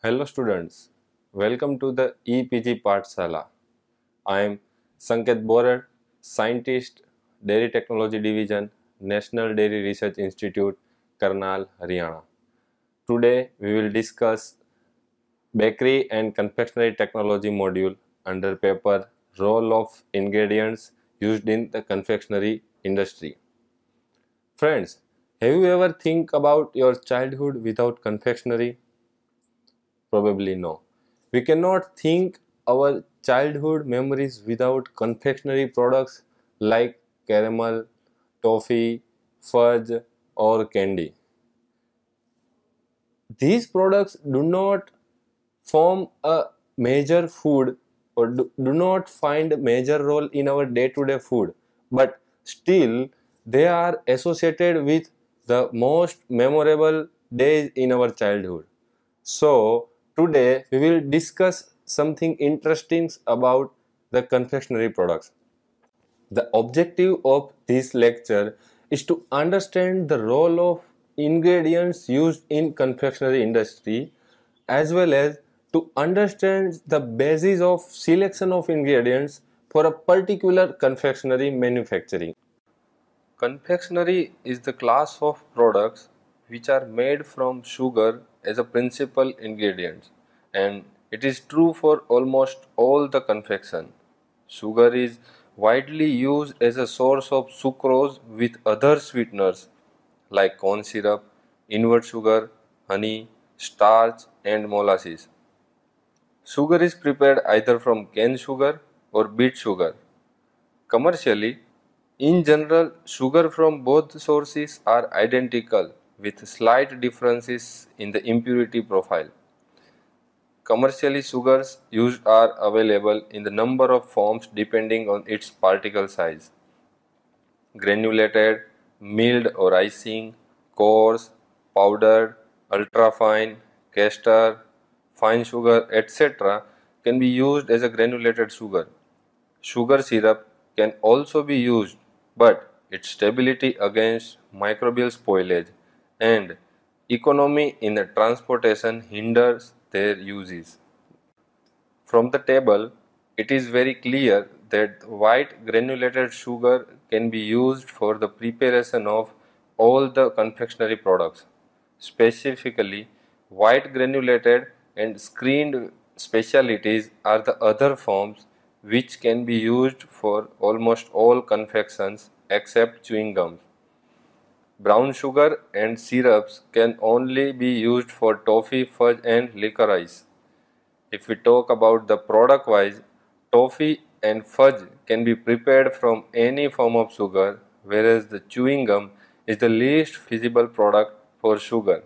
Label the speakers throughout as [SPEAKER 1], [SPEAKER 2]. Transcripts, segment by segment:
[SPEAKER 1] Hello students, welcome to the EPG Pathshala. I am Sanket Borer, Scientist, Dairy Technology Division, National Dairy Research Institute, Karnal, Haryana. Today we will discuss Bakery and Confectionery Technology module under paper Role of Ingredients Used in the Confectionery Industry. Friends, have you ever think about your childhood without confectionery? Probably no. We cannot think our childhood memories without confectionery products like caramel, toffee, fudge, or candy. These products do not form a major food or do not find a major role in our day-to-day food, but still they are associated with the most memorable days in our childhood. So today we will discuss something interesting about the confectionery products. The objective of this lecture is to understand the role of ingredients used in confectionery industry as well as to understand the basis of selection of ingredients for a particular confectionery manufacturing. Confectionery is the class of products which are made from sugar as a principal ingredient, and it is true for almost all the confection. Sugar is widely used as a source of sucrose with other sweeteners like corn syrup, invert sugar, honey, starch and molasses. Sugar is prepared either from cane sugar or beet sugar. Commercially, in general, sugar from both sources are identical with slight differences in the impurity profile. Commercially, sugars used are available in the number of forms depending on its particle size. Granulated, milled or icing, coarse, powdered, ultrafine, castor, fine sugar, etc. can be used as a granulated sugar. Sugar syrup can also be used, but its stability against microbial spoilage and economy in the transportation hinders their uses. From the table, it is very clear that white granulated sugar can be used for the preparation of all the confectionery products. Specifically, white granulated and screened specialties are the other forms which can be used for almost all confections except chewing gums. Brown sugar and syrups can only be used for toffee, fudge and licorice. If we talk about the product wise, toffee and fudge can be prepared from any form of sugar, whereas the chewing gum is the least feasible product for sugar.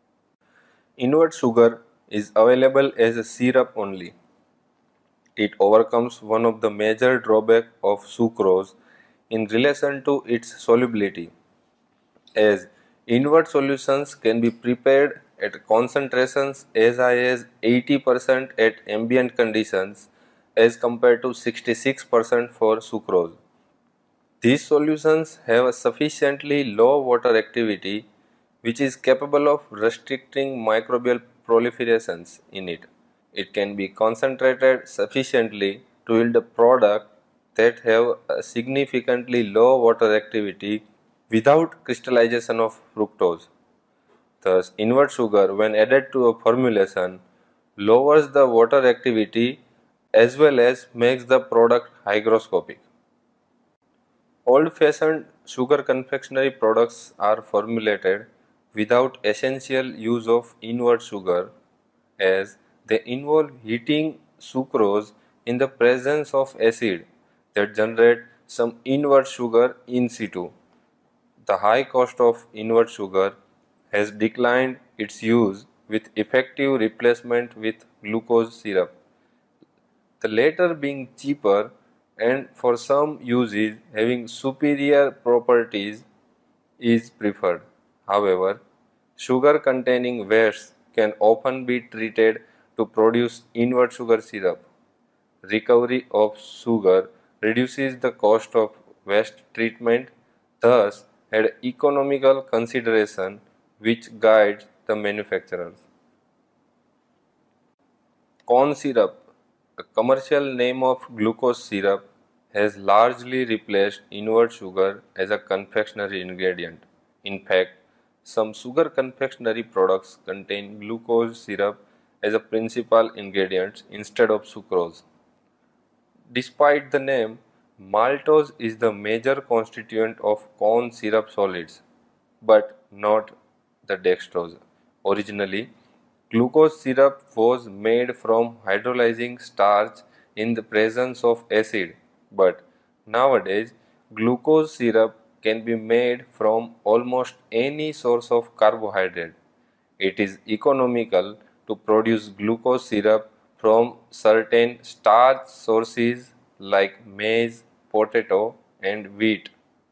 [SPEAKER 1] Invert sugar is available as a syrup only. It overcomes one of the major drawbacks of sucrose in relation to its solubility, as invert solutions can be prepared at concentrations as high as 80% at ambient conditions as compared to 66% for sucrose. These solutions have a sufficiently low water activity which is capable of restricting microbial proliferations in it. It can be concentrated sufficiently to yield a product that have a significantly low water activity without crystallization of fructose. Thus, invert sugar when added to a formulation lowers the water activity as well as makes the product hygroscopic. Old-fashioned sugar confectionery products are formulated without essential use of invert sugar as they involve heating sucrose in the presence of acid that generate some invert sugar in situ. The high cost of invert sugar has declined its use with effective replacement with glucose syrup, the latter being cheaper and for some uses having superior properties is preferred. However, sugar containing wastes can often be treated to produce invert sugar syrup. Recovery of sugar reduces the cost of waste treatment, thus an economical consideration which guides the manufacturers. Corn syrup, a commercial name of glucose syrup, has largely replaced inward sugar as a confectionery ingredient. In fact, some sugar confectionery products contain glucose syrup as a principal ingredient instead of sucrose. Despite the name, maltose is the major constituent of corn syrup solids, but not the dextrose. Originally, glucose syrup was made from hydrolyzing starch in the presence of acid, but nowadays glucose syrup can be made from almost any source of carbohydrate. It is economical to produce glucose syrup from certain starch sources like maize, potato, and wheat.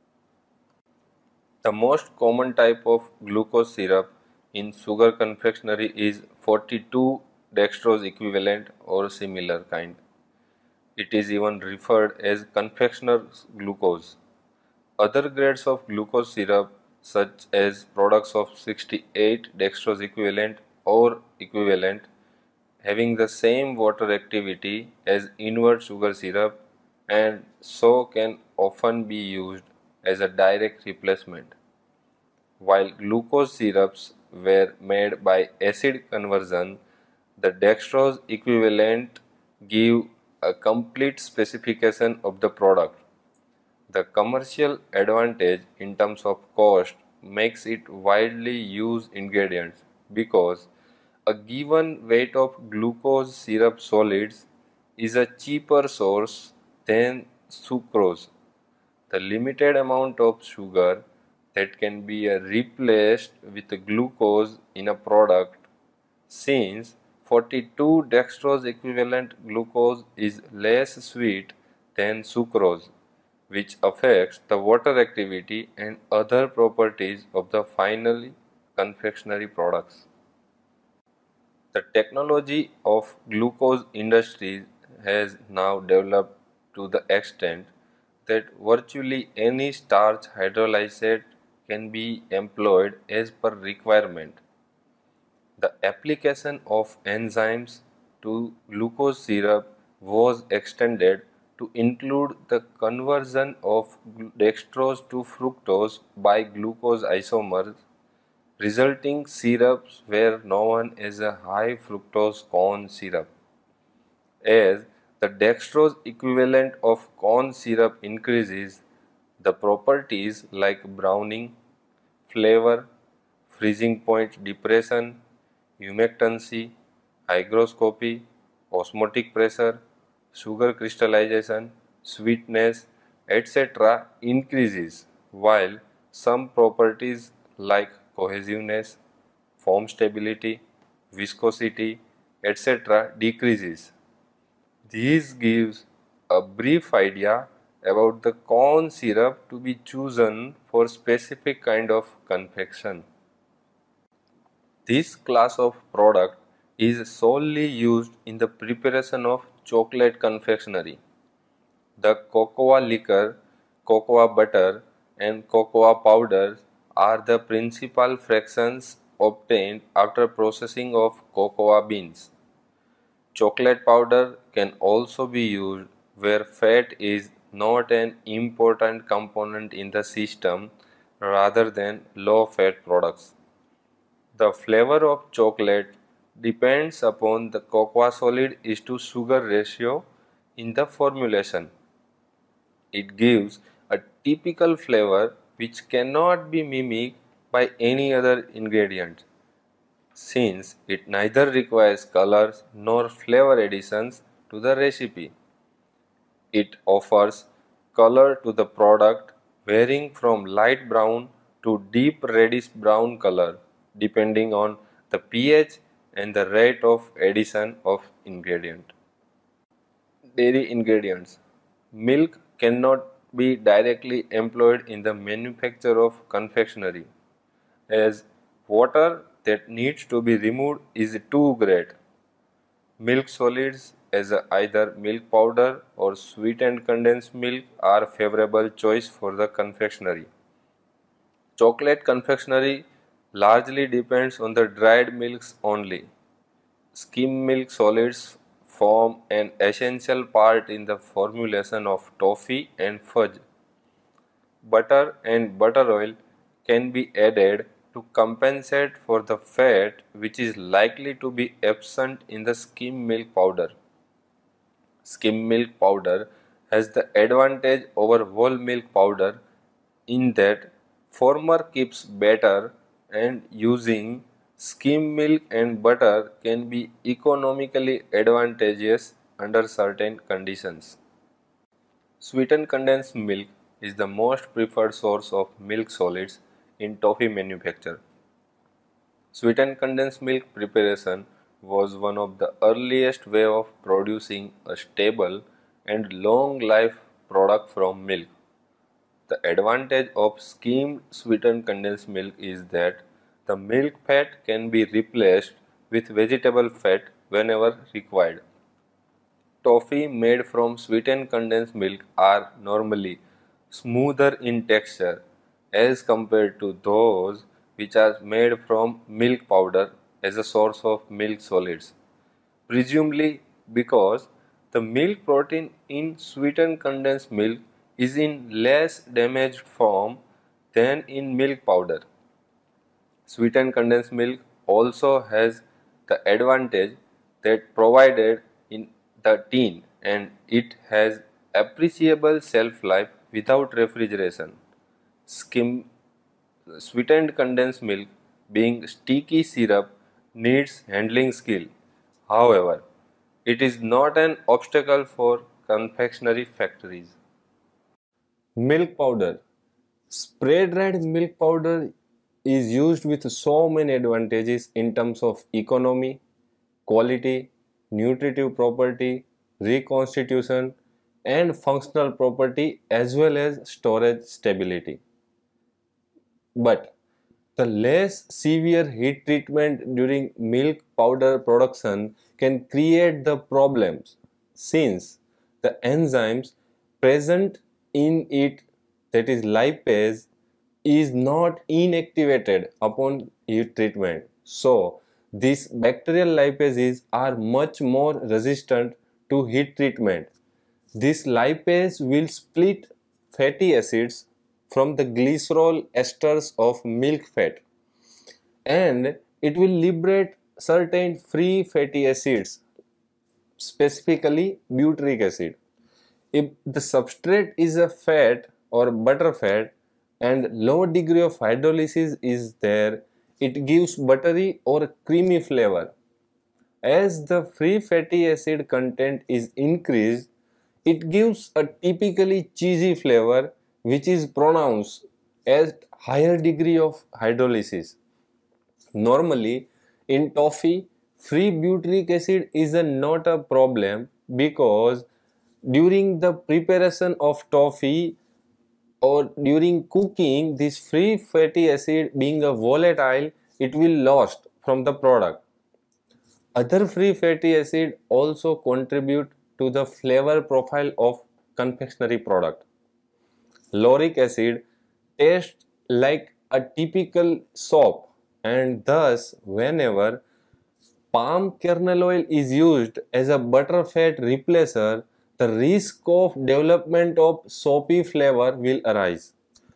[SPEAKER 1] The most common type of glucose syrup in sugar confectionery is 42 dextrose equivalent or similar kind. It is even referred as confectioner's glucose. Other grades of glucose syrup, such as products of 68 dextrose equivalent or equivalent, having the same water activity as inward sugar syrup and so can often be used as a direct replacement. While glucose syrups were made by acid conversion, the dextrose equivalent give a complete specification of the product. The commercial advantage in terms of cost makes it widely used ingredient because a given weight of glucose syrup solids is a cheaper source than sucrose. The limited amount of sugar that can be replaced with glucose in a product, since 42 dextrose equivalent glucose is less sweet than sucrose, which affects the water activity and other properties of the final confectionery products. The technology of glucose industries has now developed to the extent that virtually any starch hydrolysate can be employed as per requirement. The application of enzymes to glucose syrup was extended to include the conversion of dextrose to fructose by glucose isomers. Resulting syrups were known as a high fructose corn syrup. As the dextrose equivalent of corn syrup increases, the properties like browning, flavor, freezing point depression, humectancy, hygroscopy, osmotic pressure, sugar crystallization, sweetness, etc. increases, while some properties like cohesiveness, form stability, viscosity, etc. decreases. This gives a brief idea about the corn syrup to be chosen for specific kind of confection. This class of product is solely used in the preparation of chocolate confectionery. The cocoa liquor, cocoa butter and cocoa powder are the principal fractions obtained after processing of cocoa beans. Chocolate powder can also be used where fat is not an important component in the system rather than low fat products. The flavor of chocolate depends upon the cocoa solid is to sugar ratio in the formulation. It gives a typical flavor which cannot be mimicked by any other ingredient, since it neither requires colors nor flavor additions to the recipe. It offers color to the product varying from light brown to deep reddish brown color depending on the pH and the rate of addition of ingredient. Dairy ingredients. Milk cannot be directly employed in the manufacture of confectionery, as water that needs to be removed is too great. Milk solids as either milk powder or sweetened condensed milk are favorable choice for the confectionery. Chocolate confectionery largely depends on the dried milks only. Skim milk solids form an essential part in the formulation of toffee and fudge. Butter and butter oil can be added to compensate for the fat which is likely to be absent in the skim milk powder. Skim milk powder has the advantage over whole milk powder in that former keeps better, and using skim milk and butter can be economically advantageous under certain conditions. Sweetened condensed milk is the most preferred source of milk solids in toffee manufacture. Sweetened condensed milk preparation was one of the earliest way of producing a stable and long life product from milk. The advantage of skimmed sweetened condensed milk is that the milk fat can be replaced with vegetable fat whenever required. Toffee made from sweetened condensed milk are normally smoother in texture as compared to those which are made from milk powder as a source of milk solids, presumably because the milk protein in sweetened condensed milk is in less damaged form than in milk powder. Sweetened condensed milk also has the advantage that provided in the tin, and it has appreciable shelf life without refrigeration. Skim Sweetened condensed milk, being sticky syrup, needs handling skill. However, it is not an obstacle for confectionery factories. Milk powder. Spray dried milk powder is used with so many advantages in terms of economy, quality, nutritive property, reconstitution, and functional property as well as storage stability. But the less severe heat treatment during milk powder production can create the problems since the enzymes present in it, that is lipase, is not inactivated upon heat treatment. So these bacterial lipases are much more resistant to heat treatment. This lipase will split fatty acids from the glycerol esters of milk fat, and it will liberate certain free fatty acids, specifically butyric acid. If the substrate is a fat or butter fat and low degree of hydrolysis is there, it gives buttery or creamy flavor. As the free fatty acid content is increased, it gives a typically cheesy flavor which is pronounced at higher degree of hydrolysis. Normally in toffee, free butyric acid is not a problem because during the preparation of toffee or during cooking, this free fatty acid being a volatile, it will lost from the product. Other free fatty acid also contribute to the flavor profile of confectionery product. Lauric acid tastes like a typical soap, and thus whenever palm kernel oil is used as a butter fat replacer, the risk of development of soapy flavor will arise.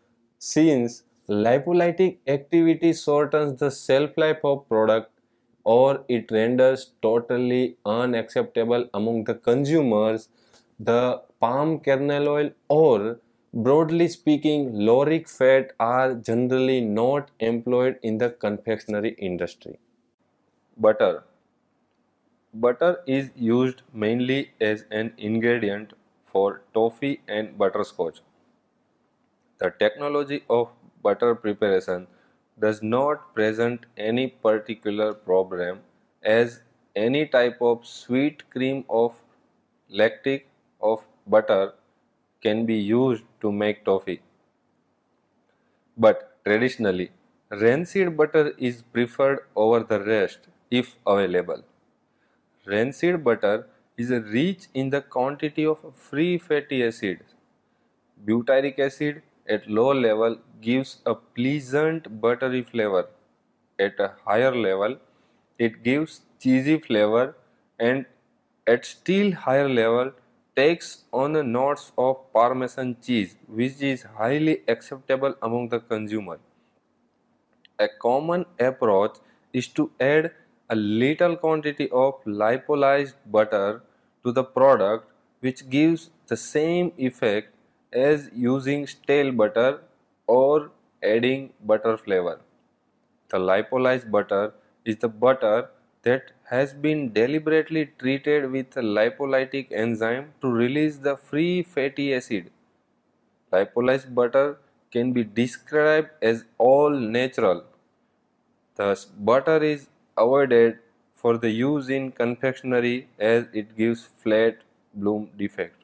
[SPEAKER 1] Since lipolytic activity shortens the shelf life of product or it renders totally unacceptable among the consumers, the palm kernel oil or broadly speaking lauric fat are generally not employed in the confectionery industry. Butter. Butter is used mainly as an ingredient for toffee and butterscotch. The technology of butter preparation does not present any particular problem as any type of sweet cream of lactic of butter can be used to make toffee. But traditionally, rancid butter is preferred over the rest if available. Rancid butter is rich in the quantity of free fatty acids. Butyric acid at low level gives a pleasant buttery flavor. At a higher level, it gives cheesy flavor and At still higher level, takes on the notes of Parmesan cheese, which is highly acceptable among the consumer. A common approach is to add a little quantity of lipolyzed butter to the product, which gives the same effect as using stale butter or adding butter flavor. The lipolyzed butter is the butter that has been deliberately treated with a lipolytic enzyme to release the free fatty acid. Lipolyzed butter can be described as all natural. Thus, butter is avoided for the use in confectionery as it gives flat bloom defect.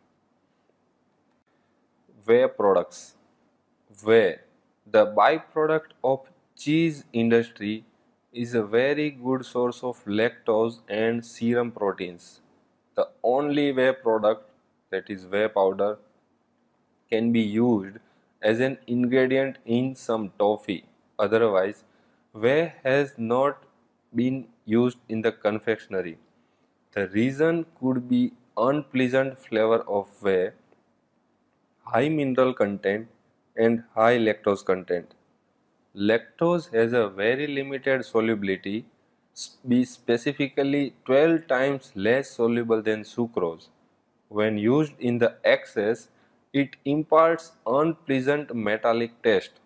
[SPEAKER 1] Whey products. Whey, the byproduct of cheese industry, is a very good source of lactose and serum proteins. The only whey product, that is whey powder, can be used as an ingredient in some toffee. Otherwise, whey has not been used in the confectionery. The reason could be unpleasant flavor of whey, high mineral content and high lactose content. Lactose has a very limited solubility, be specifically 12 times less soluble than sucrose. When used in the excess, it imparts unpleasant metallic taste.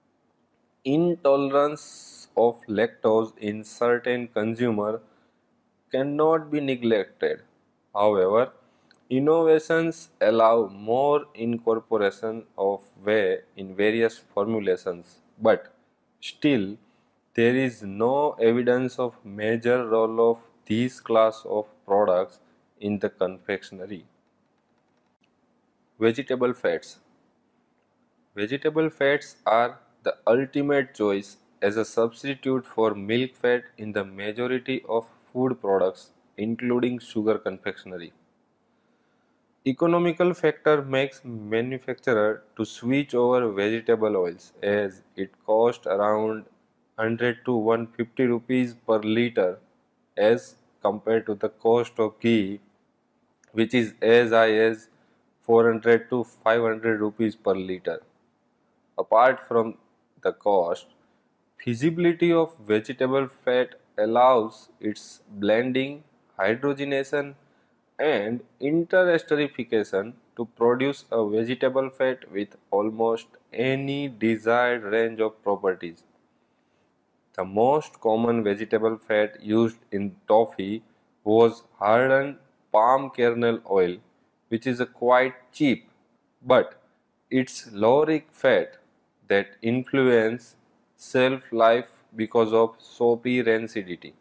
[SPEAKER 1] Intolerance of lactose in certain consumers cannot be neglected. However, innovations allow more incorporation of whey in various formulations, but still there is no evidence of major role of these class of products in the confectionery. Vegetable fats. Vegetable fats are the ultimate choice as a substitute for milk fat in the majority of food products, including sugar confectionery. Economical factor makes manufacturer to switch over vegetable oils as it costs around 100 to 150 rupees per liter as compared to the cost of ghee, which is as high as 400 to 500 rupees per liter. Apart from the cost, feasibility of vegetable fat allows its blending, hydrogenation, and interesterification to produce a vegetable fat with almost any desired range of properties. The most common vegetable fat used in toffee was hardened palm kernel oil, which is a quite cheap, but it's lauric fat that influence shelf life because of soapy rancidity.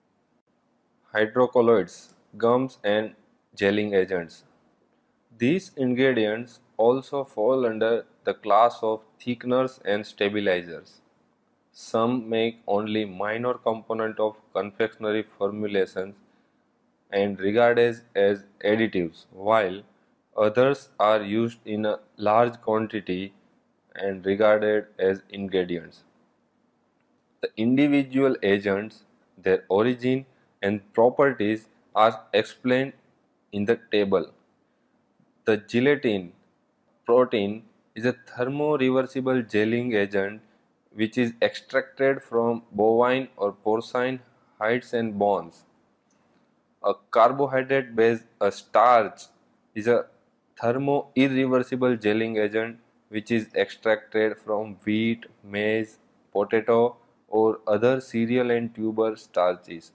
[SPEAKER 1] Hydrocolloids, gums and gelling agents. These ingredients also fall under the class of thickeners and stabilizers. Some make only minor component of confectionery formulations and regarded as additives, while others are used in a large quantity and regarded as ingredients. The individual agents, their origin and properties are explained in the table. The gelatin protein is a thermoreversible gelling agent which is extracted from bovine or porcine hides and bones. A carbohydrate based a starch is a thermo-irreversible gelling agent which is extracted from wheat, maize, potato or other cereal and tuber starches.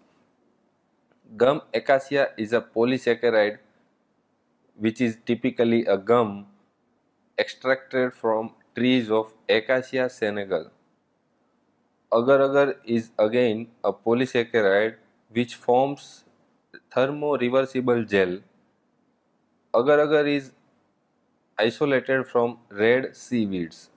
[SPEAKER 1] Gum acacia is a polysaccharide which is typically a gum extracted from trees of Acacia senegal. Agar-agar is again a polysaccharide which forms thermoreversible gel. Agar-agar is isolated from red seaweeds.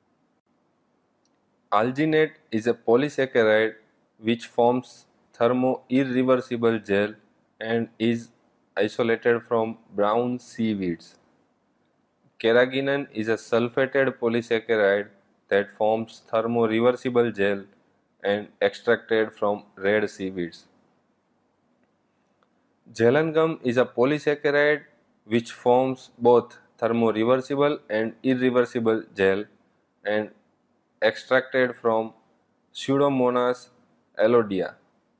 [SPEAKER 1] Alginate is a polysaccharide which forms thermo-irreversible gel and is isolated from brown seaweeds. Carrageenan is a sulfated polysaccharide that forms thermoreversible gel and extracted from red seaweeds. Gelen gum is a polysaccharide which forms both thermoreversible and irreversible gel and extracted from Pseudomonas elodea.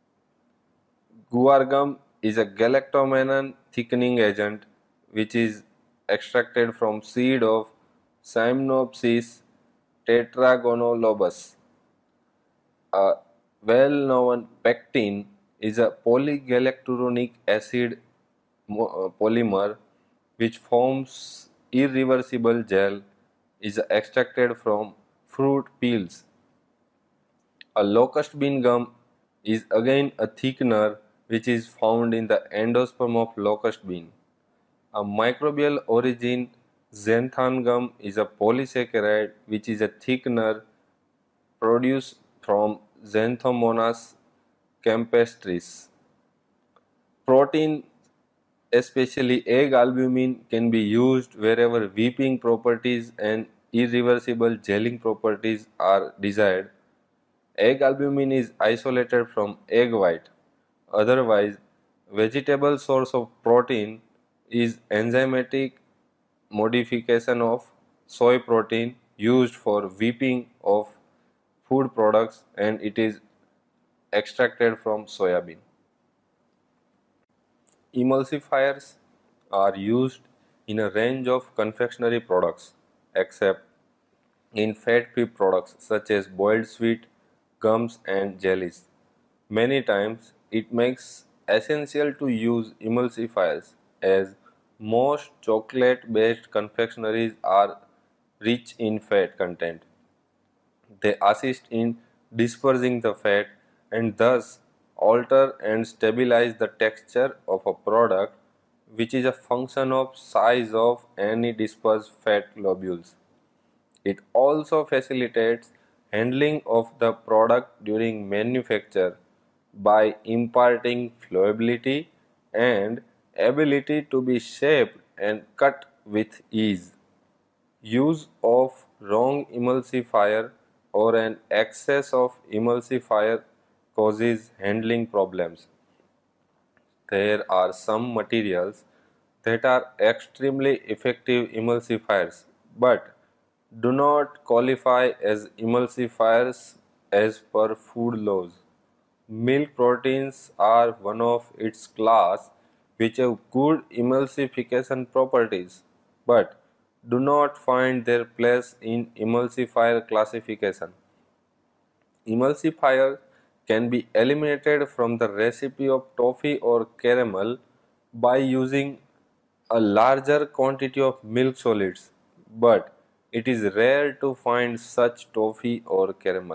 [SPEAKER 1] Guar gum is a galactomannan thickening agent which is extracted from seed of Simnopsis tetragonolobus. A well-known pectin is a polygalacturonic acid polymer which forms irreversible gel is extracted from fruit peels. A locust bean gum is again a thickener which is found in the endosperm of locust bean. A microbial origin xanthan gum is a polysaccharide which is a thickener produced from Xanthomonas campestris. Protein, especially egg albumin, can be used wherever weeping properties and irreversible gelling properties are desired. Egg albumin is isolated from egg white. Otherwise, vegetable source of protein is enzymatic modification of soy protein used for weeping of food products and it is extracted from soybean. Emulsifiers are used in a range of confectionery products except in fat-free products such as boiled sweet, gums and jellies. Many times it makes essential to use emulsifiers as most chocolate-based confectioneries are rich in fat content. They assist in dispersing the fat and thus alter and stabilize the texture of a product which is a function of size of any dispersed fat globules. It also facilitates handling of the product during manufacture by imparting flowability and ability to be shaped and cut with ease. Use of wrong emulsifier or an excess of emulsifier causes handling problems. There are some materials that are extremely effective emulsifiers but do not qualify as emulsifiers as per food laws. Milk proteins are one of its class which have good emulsification properties but do not find their place in emulsifier classification. Emulsifiers can be eliminated from the recipe of toffee or caramel by using a larger quantity of milk solids, but it is rare to find such toffee or caramel.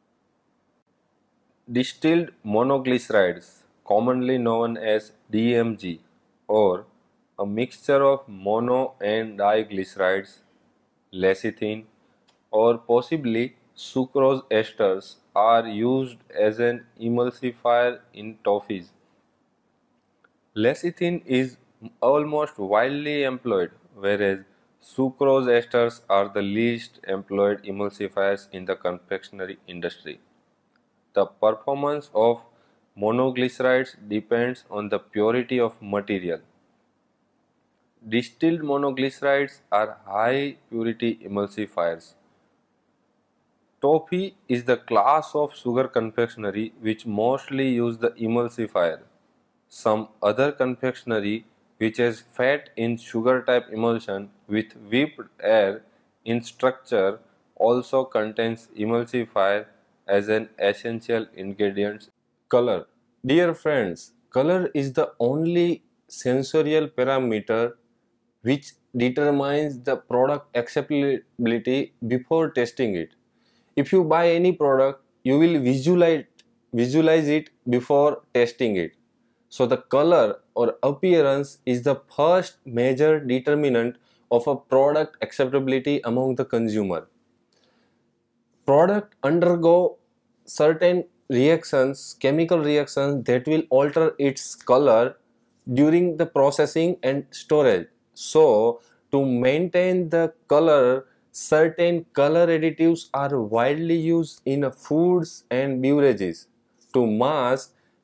[SPEAKER 1] Distilled monoglycerides, commonly known as DMG, or a mixture of mono and diglycerides, lecithin, or possibly sucrose esters, are used as an emulsifier in toffees. Lecithin is almost widely employed, whereas sucrose esters are the least employed emulsifiers in the confectionery industry. The performance of monoglycerides depends on the purity of material. Distilled monoglycerides are high purity emulsifiers. Toffee is the class of sugar confectionery which mostly use the emulsifier. Some other confectionery which has fat in sugar type emulsion with whipped air in structure also contains emulsifier as an essential ingredient. Color. Dear friends, color is the only sensorial parameter which determines the product acceptability before testing it. If you buy any product, you will visualize it before testing it. So the color or appearance is the first major determinant of a product acceptability among the consumer. Product undergo certain reactions, chemical reactions that will alter its color during the processing and storage. So to maintain the color, certain color additives are widely used in foods and beverages. To mask,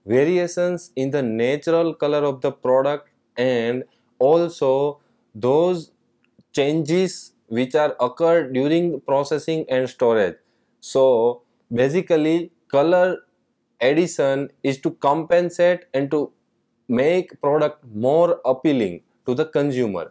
[SPEAKER 1] variations in the natural color of the product, and also those changes which are occurred during processing and storage. So basically color addition is to compensate and to make product more appealing to the consumer.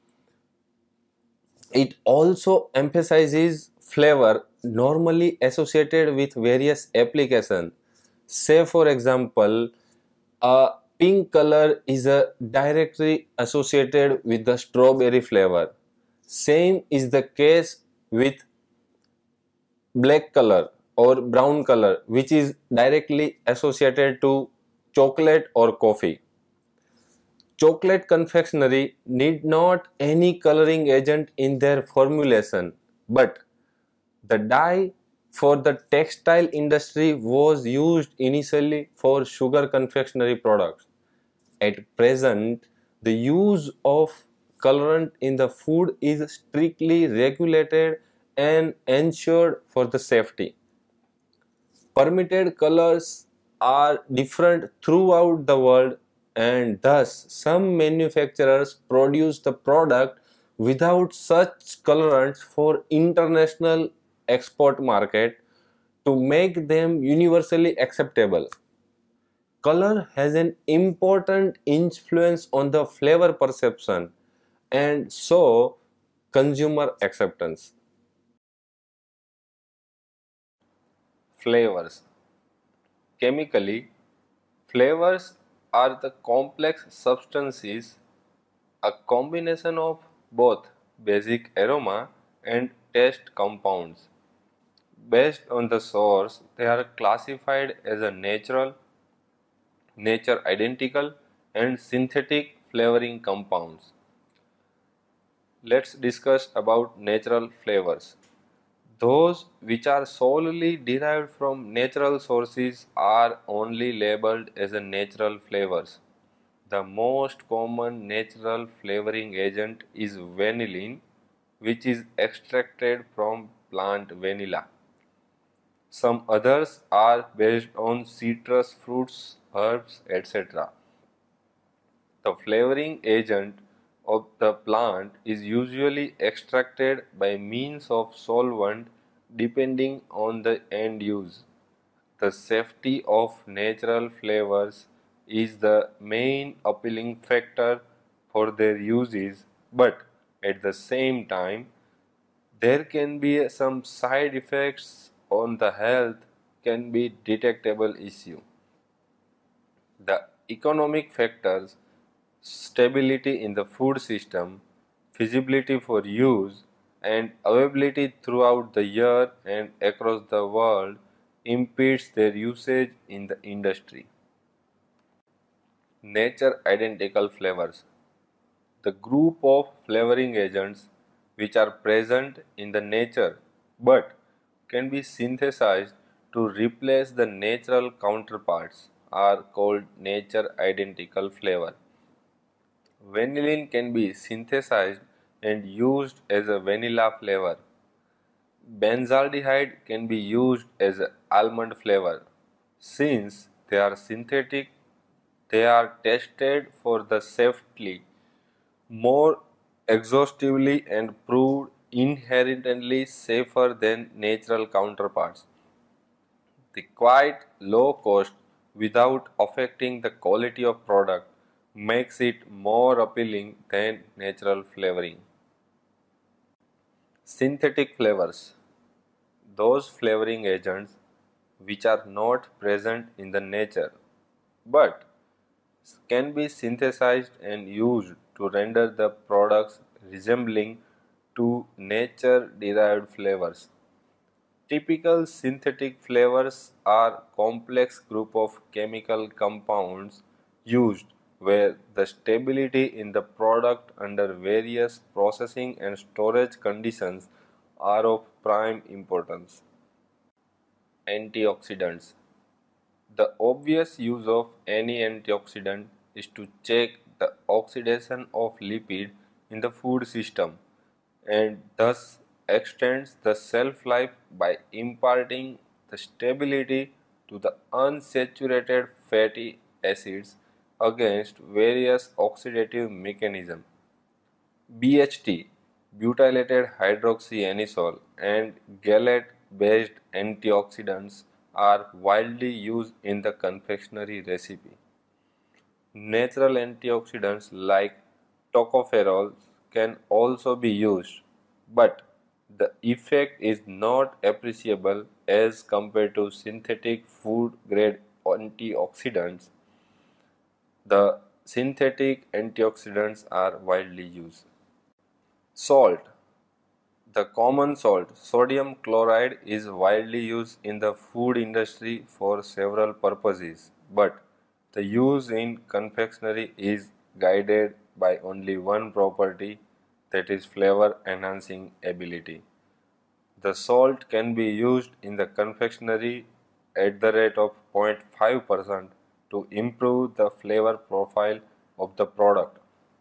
[SPEAKER 1] It also emphasizes flavor normally associated with various applications. Say for example, a pink color is directly associated with the strawberry flavor. Same is the case with black color or brown color, which is directly associated to chocolate or coffee. Chocolate confectionery need not any coloring agent in their formulation, but the dye for the textile industry was used initially for sugar confectionery products. At present, the use of colorant in the food is strictly regulated and ensured for the safety. Permitted colors are different throughout the world, and thus some manufacturers produce the product without such colorants for international export market to make them universally acceptable. Color has an important influence on the flavor perception and so consumer acceptance. Flavors. Chemically, flavors are the complex substances, a combination of both basic aroma and taste compounds. Based on the source, they are classified as a natural, nature identical, and synthetic flavoring compounds. Let's discuss about natural flavors. Those which are solely derived from natural sources are only labeled as a natural flavors. The most common natural flavoring agent is vanillin, which is extracted from plant vanilla. Some others are based on citrus fruits, herbs, etc. The flavoring agent of the plant is usually extracted by means of solvent depending on the end use. The safety of natural flavors is the main appealing factor for their uses, but at the same time, there can be some side effects on the health can be detectable issue. The economic factors, stability in the food system, feasibility for use, and availability throughout the year and across the world impedes their usage in the industry. Nature identical flavors. The group of flavoring agents which are present in the nature but can be synthesized to replace the natural counterparts are called nature identical flavor. Vanillin can be synthesized and used as a vanilla flavor. Benzaldehyde can be used as an almond flavor. Since they are synthetic, they are tested for the safety more exhaustively and proved inherently safer than natural counterparts. The quite low cost without affecting the quality of product makes it more appealing than natural flavoring. Synthetic flavors. Those flavoring agents which are not present in the nature but can be synthesized and used to render the products resembling to nature derived flavors. Typical synthetic flavors are complex group of chemical compounds used where the stability in the product under various processing and storage conditions are of prime importance. Antioxidants. The obvious use of any antioxidant is to check the oxidation of lipid in the food system and thus extends the shelf life by imparting the stability to the unsaturated fatty acids against various oxidative mechanisms. BHT, butylated hydroxyanisole, and gallate-based antioxidants are widely used in the confectionery recipe. Natural antioxidants like tocopherols can also be used, but the effect is not appreciable as compared to synthetic food grade antioxidants. The synthetic antioxidants are widely used. Salt. The common salt, sodium chloride, is widely used in the food industry for several purposes, but the use in confectionery is guided by only one property, that is flavor enhancing ability. The salt can be used in the confectionery at the rate of 0.5% to improve the flavor profile of the product.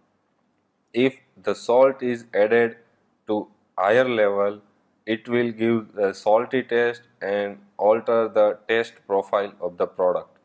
[SPEAKER 1] If the salt is added to higher level, it will give a salty taste and alter the taste profile of the product.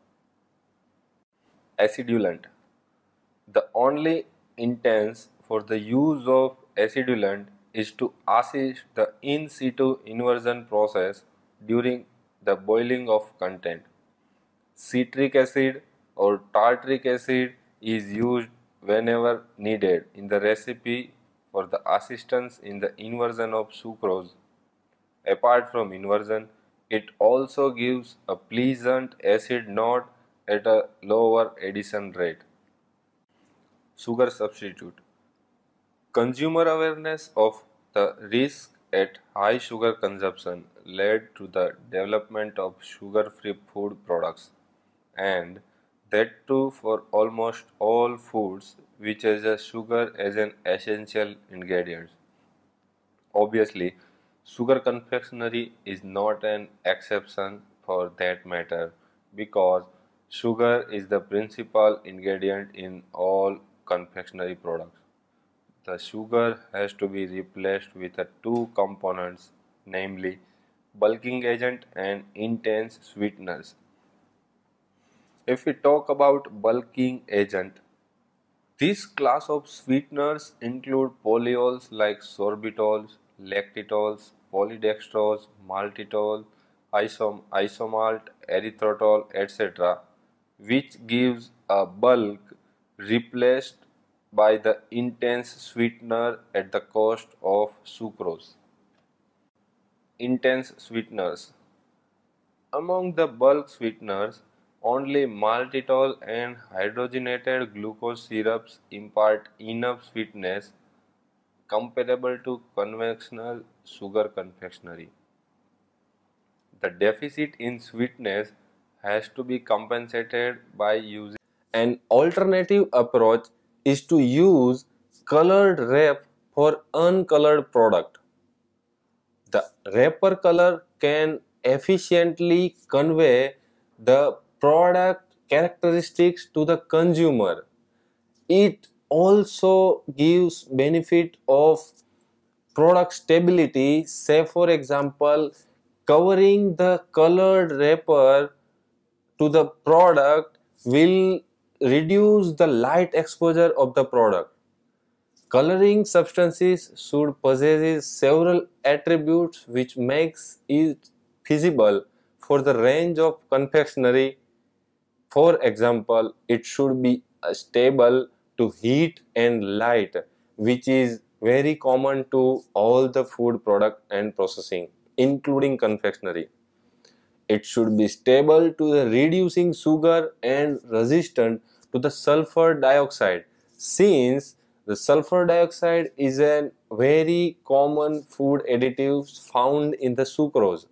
[SPEAKER 1] Acidulant. The only intent for the use of acidulant is to assist the in situ inversion process during the boiling of content. Citric acid or tartaric acid is used whenever needed in the recipe for the assistance in the inversion of sucrose. Apart from inversion, it also gives a pleasant acid note at a lower addition rate. Sugar substitute. Consumer awareness of the risk at high sugar consumption led to the development of sugar-free food products, and that too for almost all foods which has a sugar as an essential ingredient. Obviously, sugar confectionery is not an exception for that matter because sugar is the principal ingredient in all confectionery products. The sugar has to be replaced with two components, namely bulking agent and intense sweeteners. If we talk about bulking agent, this class of sweeteners include polyols like sorbitols, lactitols, polydextrose, maltitol, isomalt, erythritol, etc., which gives a bulk replaced by the intense sweetener at the cost of sucrose. Intense sweeteners. Among the bulk sweeteners, only maltitol and hydrogenated glucose syrups impart enough sweetness comparable to conventional sugar confectionery. The deficit in sweetness has to be compensated by using an alternative approach is to use colored wrap for uncolored product. The wrapper color can efficiently convey the product characteristics to the consumer. It also gives benefit of product stability. Say for example, covering the colored wrapper to the product will reduce the light exposure of the product. Coloring substances should possess several attributes which makes it feasible for the range of confectionery. For example, it should be stable to heat and light, which is very common to all the food product and processing, including confectionery. It should be stable to the reducing sugar and resistant to the sulfur dioxide, since the sulfur dioxide is a very common food additive found in the sucrose.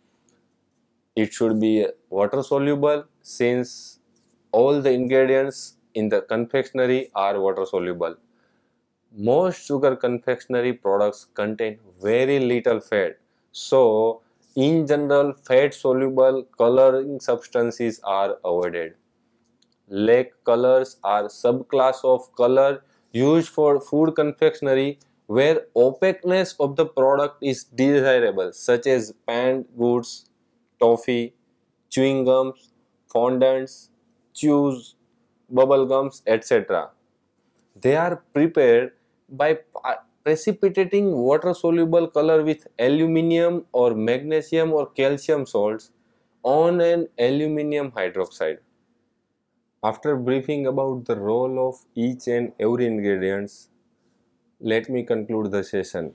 [SPEAKER 1] It should be water soluble, since all the ingredients in the confectionery are water soluble. Most sugar confectionery products contain very little fat, so in general fat soluble coloring substances are avoided. Lake colors are subclass of color used for food confectionery where opaqueness of the product is desirable, such as panned goods, toffee, chewing gums, fondants, chews, bubble gums, etc. They are prepared by precipitating water-soluble color with aluminum or magnesium or calcium salts on an aluminum hydroxide. After briefing about the role of each and every ingredients, let me conclude the session.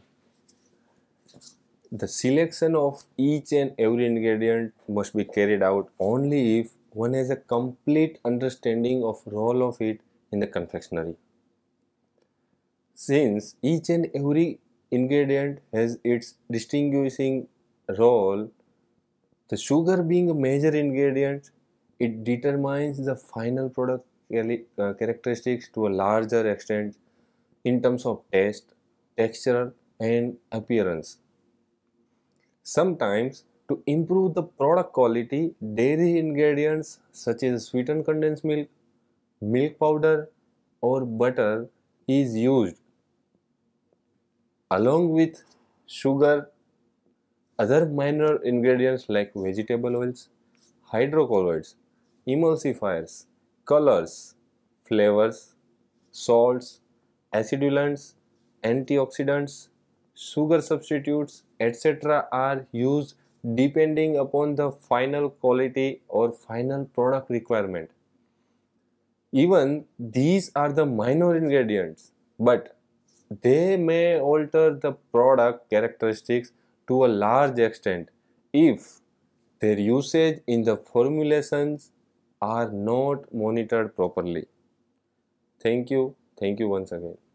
[SPEAKER 1] The selection of each and every ingredient must be carried out only if one has a complete understanding of role of it in the confectionery. Since each and every ingredient has its distinguishing role, the sugar being a major ingredient, it determines the final product characteristics to a larger extent in terms of taste, texture, and appearance. Sometimes, to improve the product quality, dairy ingredients such as sweetened condensed milk, milk powder, or butter is used along with sugar. Other minor ingredients like vegetable oils, hydrocolloids, emulsifiers, colors, flavors, salts, acidulants, antioxidants, sugar substitutes, etc. are used depending upon the final quality or final product requirement. Even these are the minor ingredients, but they may alter the product characteristics to a large extent if their usage in the formulations are not monitored properly. Thank you. Thank you once again.